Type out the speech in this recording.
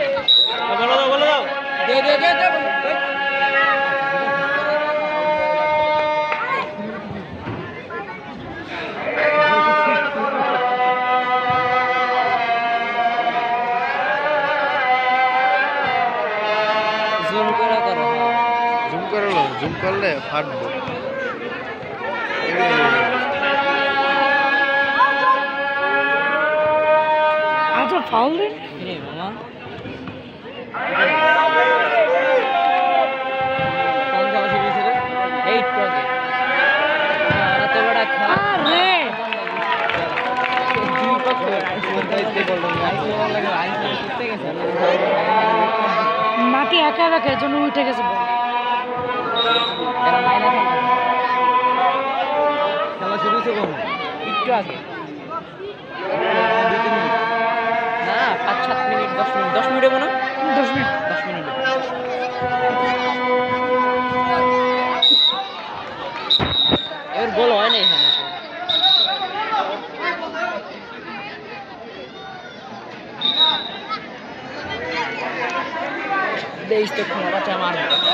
বলো দাও দে দে দে দে জুম করলে ফাটবে আচ্ছা ফাউল দিন মাটি একা রাখে জন্য উঠে গেছে খেলা শুরু হয়েছে কখন একটু আগে না 5-7 মিনিট 10 মিনিট হবে না 10 মিনিট এর গোল হয় না এখানে দেশ তো ক্ষমতা মারবে